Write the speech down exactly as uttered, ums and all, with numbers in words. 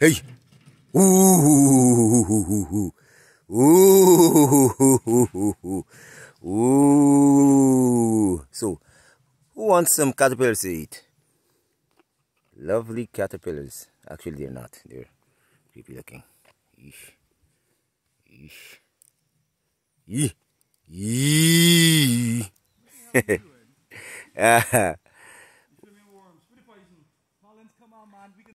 Hey. Ooh. Ooh. Ooh. So, who wants some caterpillars to eat? Lovely caterpillars. Actually, they're not. They're creepy looking. Eesh. Eesh. Yee. Yee.